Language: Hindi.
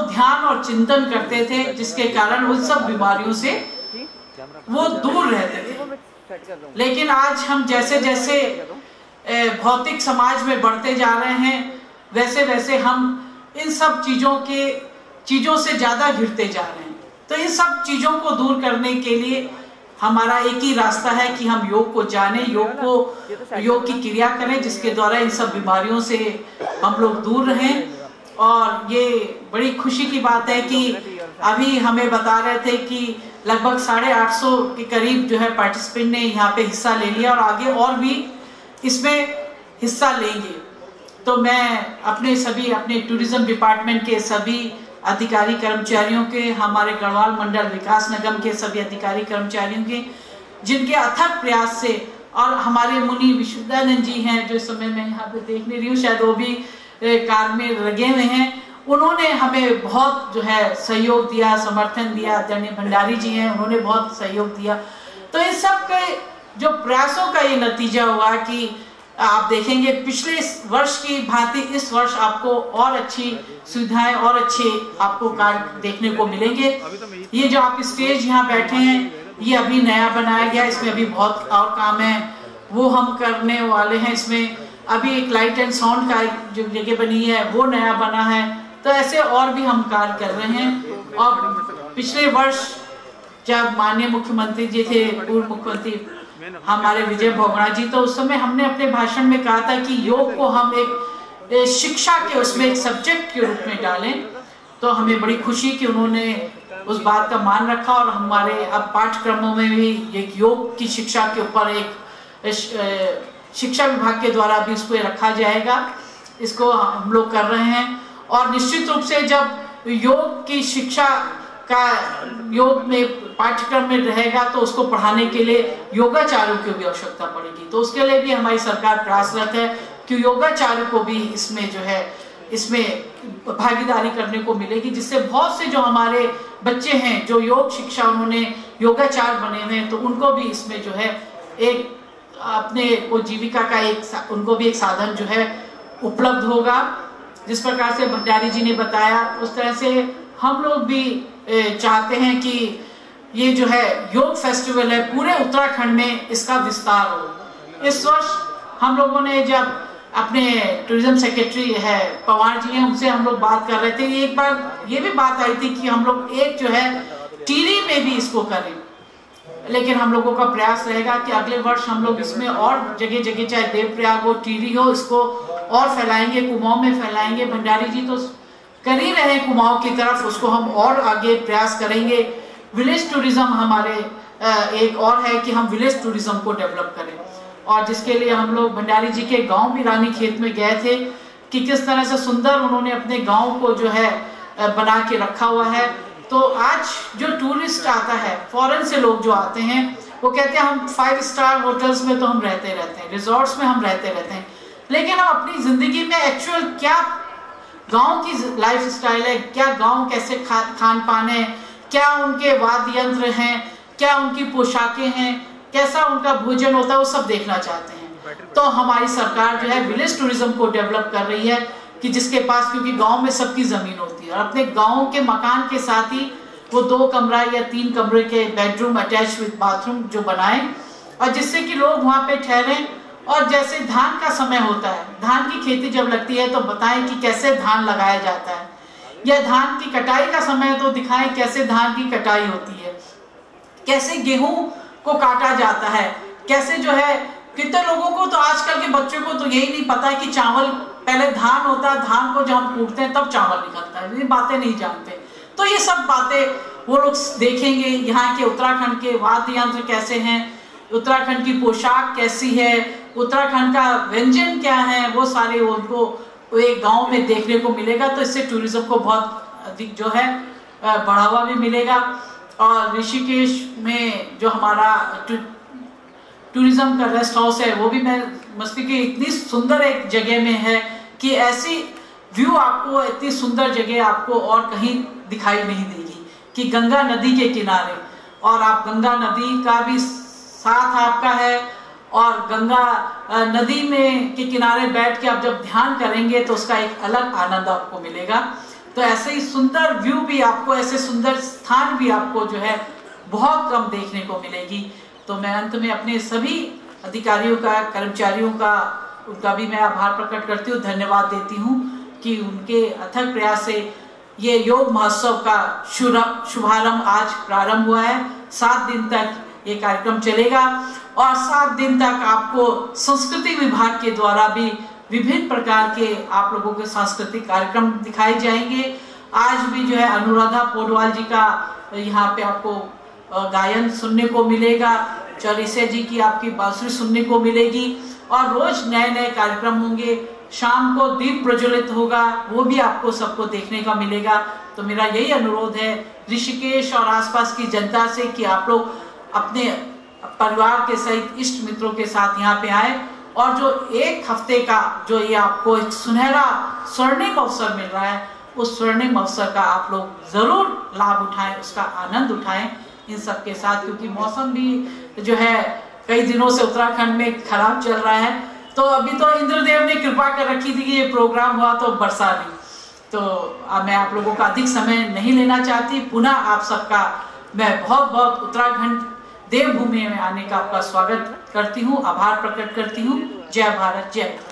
ध्यान और चिंतन करते थे, जिसके कारण उन सब बीमारियों से वो दूर रहते थे। लेकिन आज हम जैसे जैसे भौतिक समाज में बढ़ते जा रहे हैं, वैसे वैसे हम इन सब चीजों से ज्यादा घिरते जा रहे हैं। तो इन सब चीजों को दूर करने के लिए हमारा एक ही रास्ता है कि हम योग को जानें, योग की क्रिया करें, जिसके द्वारा इन सब बीमारियों से हम लोग दूर रहें। और ये बड़ी खुशी की बात है कि अभी हमें बता रहे थे कि लगभग 850 के करीब जो है पार्टिसिपेंट ने यहाँ पे हिस्सा ले लिया और आगे और भी इसमें हिस्सा लेंगे। तो मैं अपने टूरिज्म डिपार्टमेंट के सभी अधिकारी कर्मचारियों के, हमारे गढ़वाल मंडल विकास निगम के सभी अधिकारी कर्मचारियों के, जिनके अथक प्रयास से, और हमारे मुनि विश्वदानंद जी हैं जो इस समय मैं यहाँ पे देख नहीं रही हूँ, शायद वो भी कार्य में लगे हुए हैं, उन्होंने हमें बहुत जो है सहयोग दिया, समर्थन दिया। आदरणीय भंडारी जी हैं, उन्होंने बहुत सहयोग दिया। तो इन सब के जो प्रयासों का ये नतीजा हुआ कि आप देखेंगे पिछले वर्ष की भांति इस वर्ष आपको और अच्छी सुविधाएं और अच्छे आपको कार्य देखने को मिलेंगे। ये जो आप स्टेज यहाँ बैठे हैं, ये अभी नया बनाया गया, इसमें अभी बहुत और काम है, वो हम करने वाले हैं। इसमें अभी एक लाइट एंड साउंड का जो जगह बनी है वो नया बना है। तो ऐसे और भी हम कार्य कर रहे हैं। और पिछले वर्ष जब माननीय मुख्यमंत्री जी थे, पूर्व मुख्यमंत्री हमारे विजय भोगड़ा जी, तो उस समय हमने अपने भाषण में कहा था कि योग को हम एक शिक्षा के उसमें एक सब्जेक्ट के रूप में डालें। तो हमें बड़ी खुशी कि उन्होंने उस बात का मान रखा और हमारे अब पाठ्यक्रमों में भी एक योग की शिक्षा के ऊपर एक शिक्षा विभाग के द्वारा भी इसको रखा जाएगा। इसको हम लोग कर रहे हैं। और निश्चित रूप से जब योग की शिक्षा का योग में पाठ्यक्रम में रहेगा तो उसको पढ़ाने के लिए योगाचार्यों की भी आवश्यकता पड़ेगी। तो उसके लिए भी हमारी सरकार प्रयासरत है कि योगाचार्य को भी इसमें जो है इसमें भागीदारी करने को मिलेगी, जिससे बहुत से जो हमारे बच्चे हैं जो योग शिक्षा उन्होंने योगाचार्य बने हुए हैं, तो उनको भी इसमें जो है एक अपने वो जीविका का एक उनको भी एक साधन जो है उपलब्ध होगा। जिस प्रकार से भंडारी जी ने बताया, उस तरह से हम लोग भी चाहते हैं कि ये जो है योग फेस्टिवल है पूरे उत्तराखंड में इसका विस्तार हो। इस वर्ष हम लोगों ने जब अपने टूरिज्म सेक्रेटरी है पवार जी हैं, उनसे हम लोग बात कर रहे थे, एक बार ये भी बात आई थी कि हम लोग एक जो है टिहरी में भी इसको करें। लेकिन हम लोगों का प्रयास रहेगा कि अगले वर्ष हम लोग इसमें और जगह जगह, चाहे देवप्रयाग हो, टिहरी हो, इसको और फैलाएंगे, कुमाऊं में फैलाएंगे। भंडारी जी तो कर ही रहे कुमाऊं की तरफ, उसको हम और आगे प्रयास करेंगे। विलेज टूरिज्म हमारे एक और है कि हम विलेज टूरिज्म को डेवलप करें, और जिसके लिए हम लोग भंडारी जी के गांव भी रानी खेत में गए थे कि किस तरह से सुंदर उन्होंने अपने गांव को जो है बना के रखा हुआ है। तो आज जो टूरिस्ट आता है, फॉरेन से लोग जो आते हैं, वो कहते हैं हम 5 स्टार होटल्स में तो हम रहते रहते हैं, रिजॉर्ट्स में हम रहते रहते हैं, लेकिन हम अपनी जिंदगी में एक्चुअल क्या गांव की लाइफ स्टाइल है, क्या गांव कैसे खान पान है, क्या उनके वाद्य यंत्र हैं, क्या उनकी पोशाकें हैं, कैसा उनका भोजन होता है, वो सब देखना चाहते हैं। तो हमारी सरकार जो है विलेज टूरिज्म को डेवलप कर रही है कि जिसके पास, क्योंकि गांव में सबकी जमीन होती है, और अपने गांव के मकान के साथ ही वो 2 कमरा या 3 कमरे के बेडरूम अटैच विद बाथरूम जो बनाए, और जिससे कि लोग वहां पे ठहरें। और जैसे धान का समय होता है, धान की खेती जब लगती है तो बताएं कि कैसे धान लगाया जाता है, या धान की कटाई का समय तो दिखाएं कैसे धान की कटाई होती है, कैसे गेहूं को काटा जाता है, कैसे जो है। कितने लोगों को तो आजकल के बच्चों को तो यही नहीं पता है कि चावल पहले धान होता है, धान को जब हम कूटते हैं तब चावल निकलता है, ये बातें नहीं जानते। तो ये सब बातें वो लोग देखेंगे, यहाँ के उत्तराखंड के वाद्य यंत्र कैसे हैं, उत्तराखंड की पोशाक कैसी है, उत्तराखंड का व्यंजन क्या है, वो सारे उनको एक गांव में देखने को मिलेगा। तो इससे टूरिज्म को बहुत अधिक जो है बढ़ावा भी मिलेगा। और ऋषिकेश में जो हमारा टूरिज्म का रेस्ट हाउस है, वो भी मैं मस्ती की इतनी सुंदर एक जगह में है कि ऐसी व्यू आपको, इतनी सुंदर जगह आपको और कहीं दिखाई नहीं देगी, कि गंगा नदी के किनारे, और आप गंगा नदी का भी साथ आपका है, और गंगा नदी में के किनारे बैठ के आप जब ध्यान करेंगे तो उसका एक अलग आनंद आपको मिलेगा। तो ऐसे ही सुंदर व्यू भी आपको, ऐसे सुंदर स्थान भी आपको जो है बहुत कम देखने को मिलेगी। तो मैं अंत में अपने सभी अधिकारियों का, कर्मचारियों का, उनका भी मैं आभार प्रकट करती हूँ, धन्यवाद देती हूँ कि उनके अथक प्रयास से ये योग महोत्सव का शुभारंभ आज प्रारंभ हुआ है। 7 दिन तक ये कार्यक्रम चलेगा और 7 दिन तक आपको संस्कृति विभाग के द्वारा भी विभिन्न प्रकार के आप लोगों के सांस्कृतिक कार्यक्रम दिखाए जाएंगे। आज भी जो है अनुराधा पौडवाल जी का यहाँ पे आपको गायन सुनने को मिलेगा, चौरिसे जी की आपकी बांसुरी सुनने को मिलेगी और रोज नए नए कार्यक्रम होंगे। शाम को दीप प्रज्वलित होगा, वो भी आपको सबको देखने का मिलेगा। तो मेरा यही अनुरोध है ऋषिकेश और आसपास की जनता से कि आप लोग अपने परिवार के सहित इष्ट मित्रों के साथ यहाँ पे आए और जो 1 हफ्ते का जो ये आपको एक सुनहरा स्वर्णिम अवसर मिल रहा है, उस स्वर्णिम अवसर का आप लोग जरूर लाभ उठाएं, उसका आनंद उठाएं इन सब के साथ। क्योंकि मौसम भी जो है कई दिनों से उत्तराखंड में खराब चल रहा है। तो अभी तो इंद्रदेव ने कृपा कर रखी थी कि ये प्रोग्राम हुआ तो बरसा नहीं। तो मैं आप लोगों का अधिक समय नहीं लेना चाहती। पुनः आप सबका मैं बहुत बहुत उत्तराखंड देवभूमि में आने का आपका स्वागत करती हूँ, आभार प्रकट करती हूँ। जय भारत, जय भारत।